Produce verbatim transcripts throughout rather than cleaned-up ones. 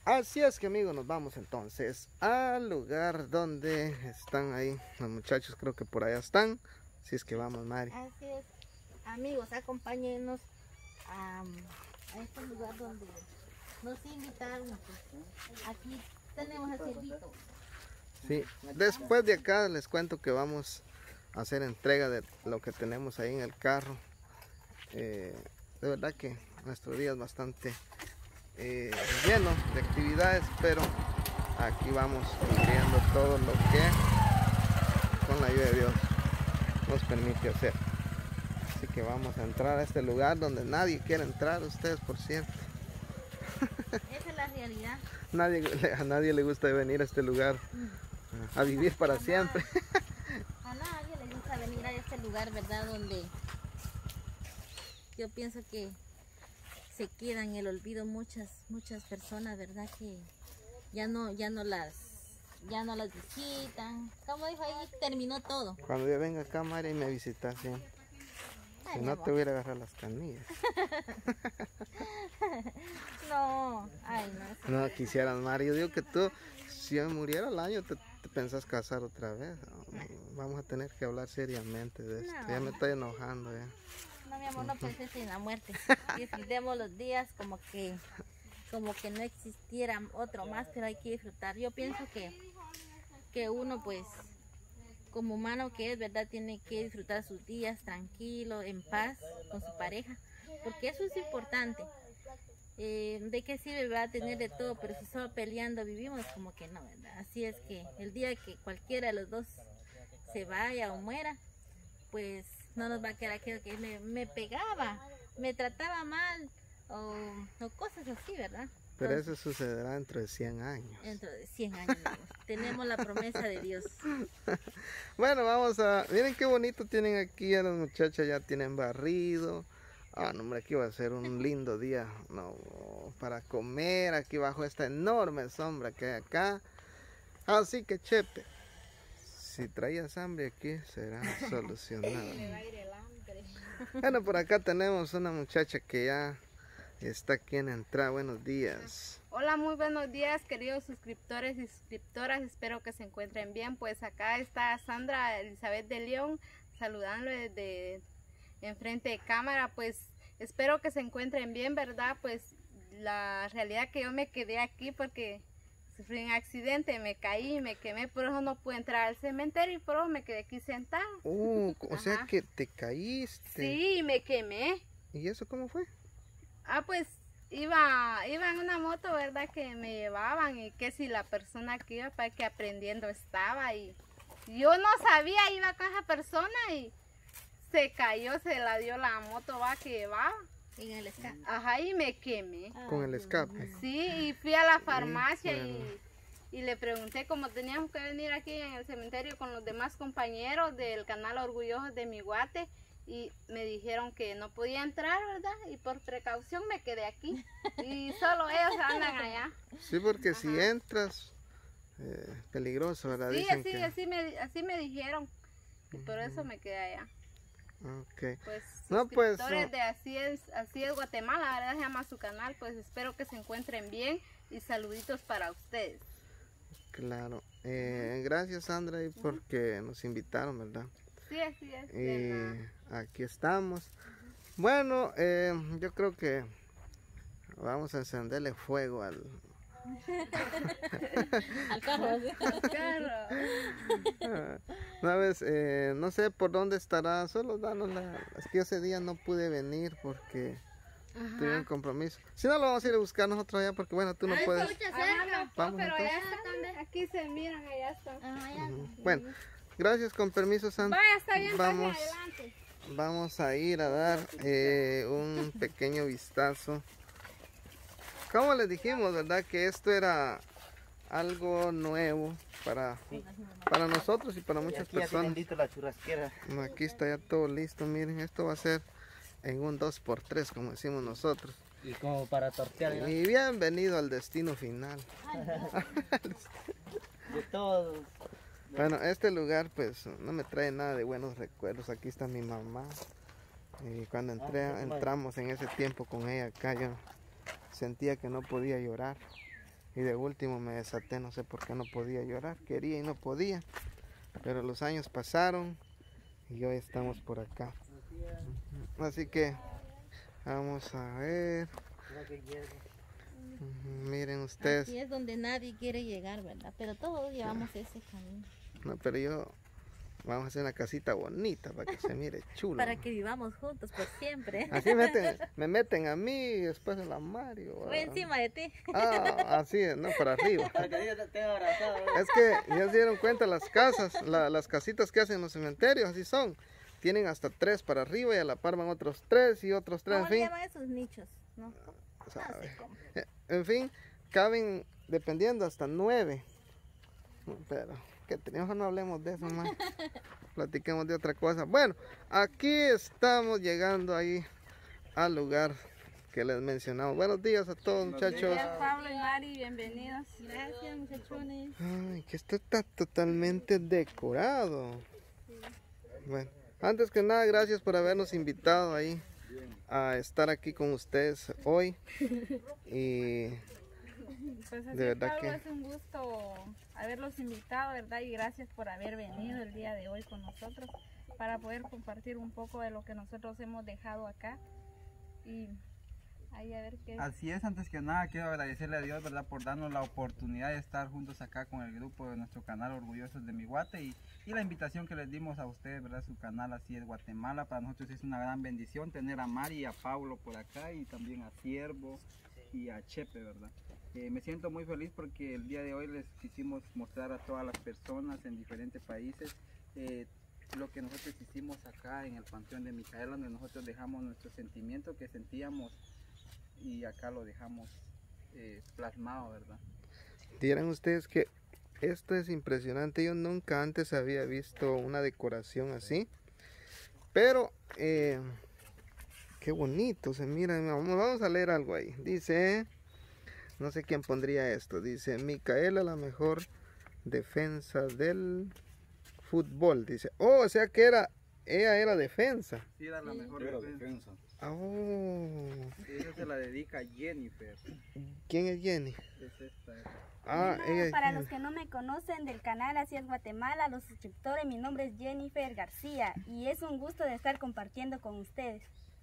Así es que amigos, nos vamos entonces al lugar donde están ahí los muchachos, creo que por allá están. Así es que vamos, Mari. Así es, amigos, acompáñenos a, a este lugar donde nos invitaron. Pues, aquí tenemos el cerdito. Sí, después de acá les cuento que vamos a hacer entrega de lo que tenemos ahí en el carro. Eh, de verdad que nuestro día es bastante eh, lleno de actividades, pero aquí vamos cumpliendo todo lo que con la ayuda de Dios nos permite hacer. Así que vamos a entrar a este lugar donde nadie quiere entrar, ustedes por cierto. Esa es la realidad. Nadie, a nadie le gusta venir a este lugar a vivir para a siempre. Nadie, a nadie le gusta venir a este lugar, ¿verdad? Donde yo pienso que se quedan en el olvido muchas muchas personas, ¿verdad? Que ya no ya no las ya no las visitan. Como dijo ahí, terminó todo. Cuando yo venga acá, María, y me visitas, ¿sí? Ay, Si mi no amor. te voy a ir a agarrar las canillas. No, ay no. No quisieras, María. Yo digo que tú, si yo muriera al año, te, te pensás casar otra vez. No, vamos a tener que hablar seriamente de esto. No. Ya me estoy enojando ya. No, mi amor, no penses en la muerte. Disfrutemos los días como que como que no existiera otro más, pero hay que disfrutar. Yo pienso que, que uno, pues, como humano que es, ¿verdad? Tiene que disfrutar sus días tranquilo, en paz, con su pareja, porque eso es importante. Eh, ¿De qué sirve, verdad, tener de todo? Pero si solo peleando vivimos, como que no, ¿verdad? Así es que el día que cualquiera de los dos se vaya o muera, pues no nos va a quedar aquello que me, me pegaba, me trataba mal o, o cosas así, ¿verdad? Pero Entonces, eso sucederá dentro de cien años. dentro de cien años, amigos, tenemos la promesa de Dios. Bueno, vamos a... Miren qué bonito tienen aquí a las muchachas, ya tienen barrido. Ah, no, hombre, aquí va a ser un lindo día, no, para comer aquí bajo esta enorme sombra que hay acá. Así que, Chepe, si traías hambre aquí, será solucionado. Bueno, por acá tenemos una muchacha que ya está aquí en la entrada. Buenos días. Hola, muy buenos días, queridos suscriptores y suscriptoras. Espero que se encuentren bien. Pues acá está Sandra Elizabeth de León saludando desde enfrente de cámara. Pues espero que se encuentren bien, ¿verdad? Pues la realidad que yo me quedé aquí porque sufrí un accidente, me caí, me quemé, por eso no pude entrar al cementerio y por eso me quedé aquí sentada. Uh, o sea Ajá. que te caíste. Sí, me quemé. ¿Y eso cómo fue? Ah, pues iba, iba en una moto, ¿verdad? Que me llevaban y que si la persona que iba para que aprendiendo estaba y yo no sabía, iba con esa persona y se cayó, se la dio la moto va que llevaba. En el escape. Ajá, y me quemé. Con el escape. Sí, y fui a la farmacia Híjole. y, y le pregunté, como teníamos que venir aquí en el cementerio con los demás compañeros del canal Orgullosos de Miguate, y me dijeron que no podía entrar, ¿verdad? Y por precaución me quedé aquí. Y solo ellos andan allá. Sí, porque si entras, eh, peligroso, ¿verdad? Sí, Dicen así, que... así, me, así me dijeron. Y por eso me quedé allá. Ok. Pues, No, pues, suscriptores no. de Así es, Así es Guatemala, ¿verdad? Se llama su canal. Pues espero que se encuentren bien y saluditos para ustedes. Claro. Eh, gracias, Sandra, y porque nos invitaron, ¿verdad? Sí, así es. de nada. Y aquí estamos. Bueno, eh, yo creo que vamos a encenderle fuego al... Al carro. ¿Sí? Claro. Una vez, eh, no sé por dónde estará, solo danos la... Es que ese día no pude venir porque tuve un compromiso. Si no, lo vamos a ir a buscar nosotros allá porque, bueno, tú no puedes. Ajá, no, Vamos, pero entonces. allá están, aquí se miran, allá están. Ajá, ya. Ujú. Bueno, gracias, con permiso, Sandra. Vaya, está bien, Vamos, pase adelante. vamos a ir a dar eh, un pequeño vistazo. Como les dijimos, ¿verdad? Que esto era algo nuevo para, para nosotros y para muchas Aquí ya personas. tienen listo la churrasquera. Aquí está ya todo listo, miren, esto va a ser en un dos por tres, como decimos nosotros. Y como para tortear, ¿no? Y bienvenido al destino final. De todos. Bueno, este lugar pues no me trae nada de buenos recuerdos. Aquí está mi mamá. Y cuando entré, entramos en ese tiempo con ella acá, yo sentía que no podía llorar. Y de último me desaté, no sé por qué no podía llorar. Quería y no podía. Pero los años pasaron y hoy estamos por acá. Así que vamos a ver. Miren ustedes. Aquí es donde nadie quiere llegar, ¿verdad? Pero todos llevamos ese camino. No, pero yo... Vamos a hacer una casita bonita para que se mire chulo. Para que vivamos juntos por siempre. Así meten, me meten a mí y después a la Mario. Voy encima de ti. Ah, así es, no, para arriba. Para que yo te abrazado. Es que ya se dieron cuenta las casas, la- las casitas que hacen en los cementerios, así son. Tienen hasta tres para arriba y a la par van otros tres y otros tres, en ¿Cómo se fin. llaman esos nichos? ¿No? O sea, No sé cómo. eh, en fin, caben dependiendo hasta nueve. Pero que tenemos, no hablemos de eso más. Platiquemos de otra cosa. Bueno, aquí estamos llegando ahí al lugar que les mencionamos. Buenos días a todos, muchachos. Pablo y Mari, bienvenidos. Gracias, muchachones. Ay, que esto está totalmente decorado. Bueno, antes que nada, gracias por habernos invitado ahí a estar aquí con ustedes hoy. Y Pues así, De verdad Pablo, que- es un gusto haberlos invitado, ¿verdad? Y gracias por haber venido el día de hoy con nosotros para poder compartir un poco de lo que nosotros hemos dejado acá. Y ahí a ver qué... Así es, antes que nada quiero agradecerle a Dios, ¿verdad?, por darnos la oportunidad de estar juntos acá con el grupo de nuestro canal Orgullosos de Mi Guate y, y la invitación que les dimos a ustedes, ¿verdad?, su canal Así es Guatemala. Para nosotros es una gran bendición tener a Mari y a Paulo por acá y también a Siervo y a Chepe, ¿verdad? Eh, me siento muy feliz porque el día de hoy les quisimos mostrar a todas las personas en diferentes países eh, lo que nosotros hicimos acá en el Panteón de Micaela, donde nosotros dejamos nuestro sentimiento que sentíamos y acá lo dejamos eh, plasmado, ¿verdad? dirán ustedes que esto es impresionante. Yo nunca antes había visto una decoración así. Pero, eh, qué bonito se mira. Vamos vamos a leer algo ahí. Dice, no sé quién pondría esto. Dice, Micaela, la mejor defensa del fútbol. Dice, oh, o sea que era, ella era defensa. Sí, era la mejor Era defensa. defensa. Oh, Esa se la dedica a Jennifer. ¿quién es Jenny? Es esta. Ah, Bueno, ella es para Jenny. los que no me conocen del canal Así es Guatemala, los suscriptores, mi nombre es Jennifer García y es un gusto de estar compartiendo con ustedes.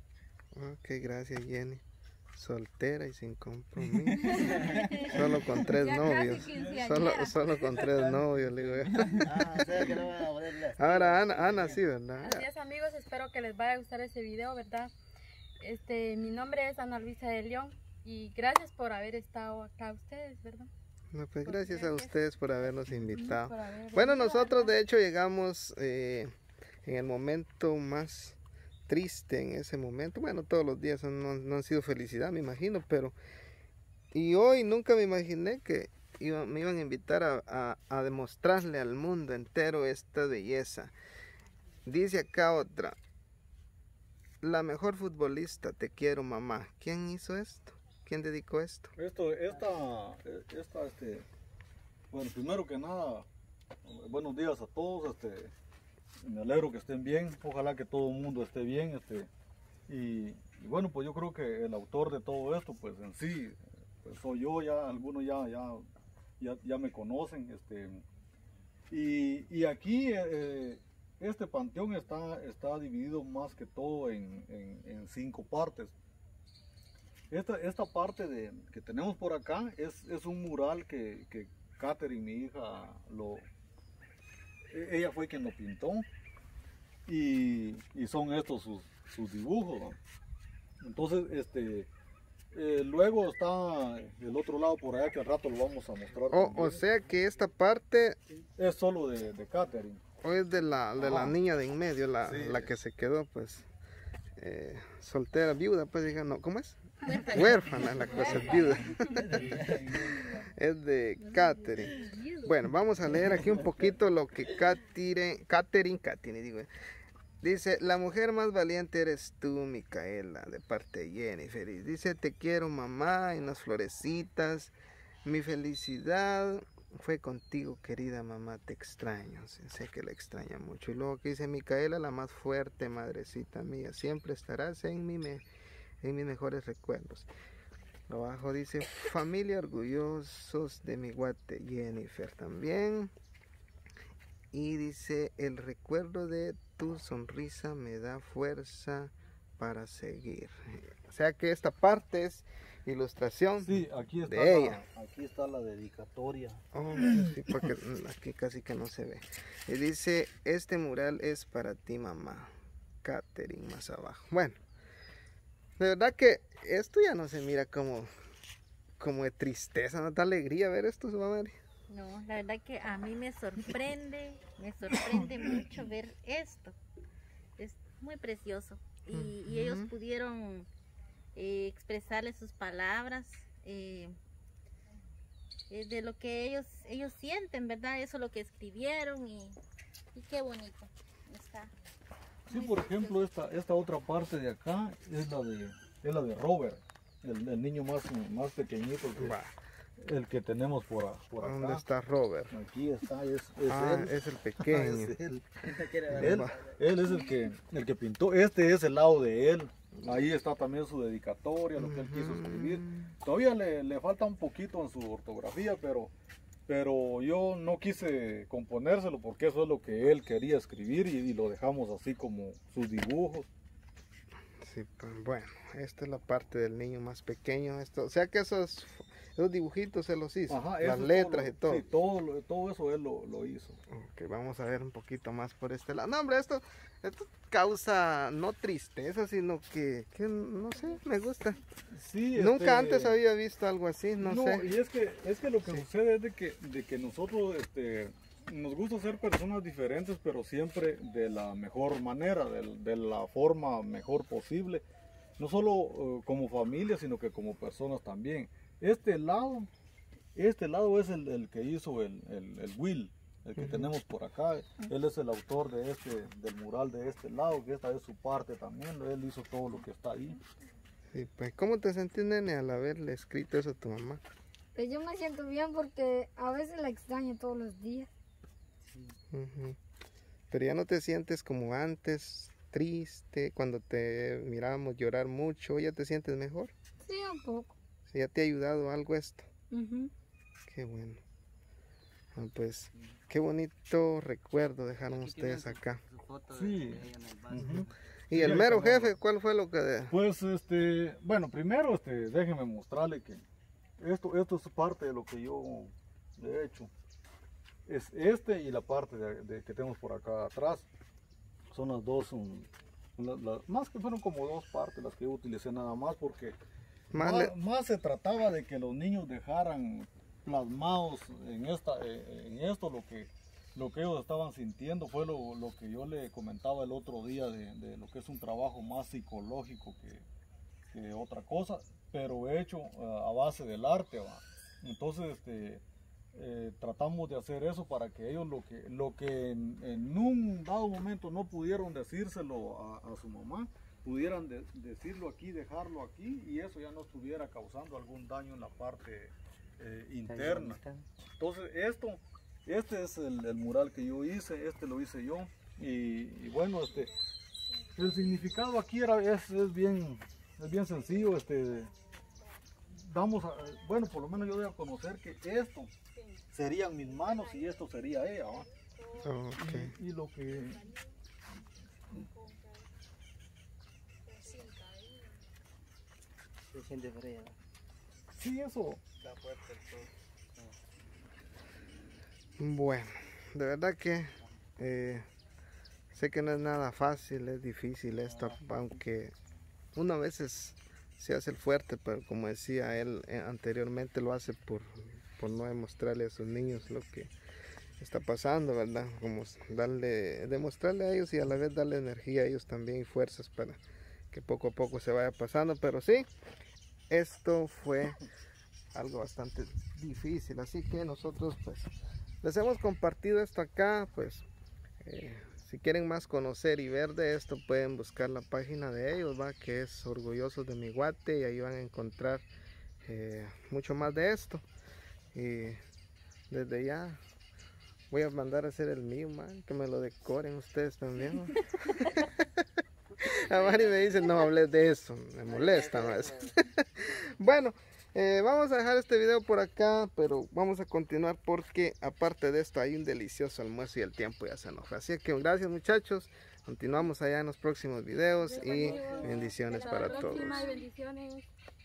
Ok, gracias Jenny. Soltera y sin compromiso. Solo con tres Ya casi novios. quinceañera. Solo, solo con tres novios, le digo yo. Ah, o sea que no van a poner las... Ahora Ana, Ana sí, ¿verdad? Así es, amigos, espero que les vaya a gustar ese video, ¿verdad? Este, mi nombre es Ana Luisa de León y gracias por haber estado acá ustedes, ¿verdad? No, pues gracias a ustedes por habernos invitado. Por haber Bueno, venido, nosotros ¿verdad? de hecho llegamos eh, en el momento más triste en ese momento. Bueno, todos los días han- no, han- no han sido felicidad, me imagino, pero... Y hoy nunca me imaginé que iba- me iban a invitar a, a- a demostrarle al mundo entero esta belleza. Dice acá otra. La mejor futbolista, te quiero mamá. ¿Quién hizo esto? ¿Quién dedicó esto? Esto, esta, esta, este, bueno, primero que nada, buenos días a todos, este, me alegro que estén bien, ojalá que todo el mundo esté bien, este, y, y bueno, pues yo creo que el autor de todo esto, pues en sí, pues soy yo, ya, algunos ya, ya, ya, ya me conocen, este, y, y aquí, eh, este panteón está, está dividido más que todo en, en, en cinco partes. Esta, esta parte de, que tenemos por acá es, es un mural que, que Catherine, mi hija, lo, e- ella fue quien lo pintó y, y son estos sus, sus dibujos, ¿no? Entonces, este, eh, luego está el otro lado por allá que al rato lo vamos a mostrar. O, también. o sea que esta parte Es solo de, de Catherine. o es de la, de la Ajá. niña de en medio, la, Sí. la que se quedó pues eh, soltera, viuda, pues digan, no, ¿cómo es? Huérfana, la cosa es viuda. Es de Catherine. Bueno, vamos a leer aquí un poquito lo que Catherine, Catherine, Catherine, digo, dice, la mujer más valiente eres tú, Micaela, de parte de Jennifer. Y dice, te quiero mamá, en las florecitas, mi felicidad fue contigo, querida mamá, te extraño. Sí, sé que la extraña mucho. Y luego que dice, Micaela, la más fuerte, madrecita mía, siempre estarás en, mi me- en mis mejores recuerdos. Abajo dice, familia orgullosos de mi Guate, Jennifer también. Y dice, el recuerdo de tu sonrisa me da fuerza para seguir. O sea que esta parte es ilustración Sí, aquí está, de ella. la, aquí está la dedicatoria. Oh, sí, porque aquí casi que no se ve. Y dice, este mural es para ti, mamá. Catherine, más abajo. Bueno, de verdad que esto ya no se mira como, como de tristeza, no da alegría ver esto, su mamá. No, la verdad que a mí me sorprende, me sorprende mucho ver esto. Es muy precioso. Y, y ellos Ujú. pudieron eh, expresarle sus palabras eh, eh, de lo que ellos ellos sienten, ¿verdad? Eso es lo que escribieron y, y qué bonito está. Sí, por ejemplo, esta, esta otra parte de acá es la de, es la de Robert, el, el niño más, más pequeñito que, Va, el que tenemos por, a- por ¿dónde acá. está Robert? Aquí está, es, es Ah, él. es el pequeño. Es él. Quiere Él, él es el que, el que pintó, este es el lado de él. Ahí está también su dedicatoria, lo que él quiso escribir. Todavía le, le falta un poquito en su ortografía, pero, pero yo no quise componérselo porque eso es lo que él quería escribir y, y lo dejamos así como sus dibujos. Sí, pues bueno, esta es la parte del niño más pequeño. Esto, o sea que esos, esos dibujitos se los hizo, Ajá, las eso es letras lo- y todo. Sí, todo, lo- todo eso él lo, lo hizo. Ok, vamos a ver un poquito más por este lado. No, hombre, esto, esto causa no tristeza, sino que, que no sé, me gusta. Sí, Nunca este, antes había visto algo así, no, No, sé. y es que, es que lo que Sí. sucede es de que, de que nosotros este, nos gusta ser personas diferentes, pero siempre de la mejor manera, de, de la forma mejor posible. No solo eh, como familia, sino que como personas también. Este lado, este lado es el, el que hizo el, el, el Will, el que Ujú. tenemos por acá. Él es el autor de este, del mural de este lado, que esta es su parte también. Él hizo todo lo que está ahí. Sí, pues, ¿cómo te sentís, nene, al haberle escrito eso a tu mamá? Pues yo me siento bien porque a veces la extraño todos los días. Ujú. Pero ya no te sientes como antes, triste, cuando te mirábamos llorar mucho, ¿ya te sientes mejor? Sí, un poco. ¿Sí, ya te ha ayudado algo esto? Ujú. Qué bueno. Ah, pues, qué bonito recuerdo dejaron ustedes acá. Sí. Ujú. Y Sí, el ahí mero tenemos. jefe, ¿cuál fue lo que...? Pues este, bueno, primero este, déjenme mostrarle que esto, esto es parte de lo que yo he hecho. Es este y la parte de, de que tenemos por acá atrás. Son las dos, um, la- la- más que fueron como dos partes las que yo utilicé nada más porque Más más, le- más se trataba de que los niños dejaran plasmados en esta, eh, en esto lo que lo que ellos estaban sintiendo fue lo, lo que yo le comentaba el otro día de, de lo que es un trabajo más psicológico que, que otra cosa, pero hecho eh, a base del arte, ¿va? Entonces este, eh, tratamos de hacer eso para que ellos lo que, lo que en, en un dado momento no pudieron decírselo a, a su mamá, pudieran de- decirlo aquí, dejarlo aquí y eso ya no estuviera causando algún daño en la parte eh, interna. Entonces esto, este es el, el mural que yo hice, este lo hice yo y, y bueno, este, el significado aquí era, es, es bien, es bien sencillo, este, damos, a- bueno, por lo menos yo doy a conocer que esto serían mis manos y esto sería ella, ¿va? Ok. Y, y lo que Se siente frío. sí, eso. Bueno, de verdad que eh, sé que no es nada fácil, es difícil esto, aunque uno a veces se hace el fuerte, pero como decía él eh, anteriormente, lo hace por, por no demostrarle a sus niños lo que está pasando, ¿verdad? Como darle, demostrarle a ellos y a la vez darle energía a ellos también y fuerzas para que poco a poco se vaya pasando, pero sí, esto fue algo bastante difícil, así que nosotros pues les hemos compartido esto acá, pues eh, si quieren más conocer y ver de esto pueden buscar la página de ellos, va, que es Orgullosos de mi Guate, y ahí van a encontrar eh, mucho más de esto. Y desde ya voy a mandar a hacer el mío, man, que me lo decoren ustedes también. ¿no? A Mari me dice, no hables de eso, me molesta más. Bueno, Eh, vamos a dejar este video por acá, pero vamos a continuar porque aparte de esto hay un delicioso almuerzo y el tiempo ya se nos fue. Así que gracias muchachos, continuamos allá en los próximos videos y bendiciones Hasta para la todos. próxima y bendiciones.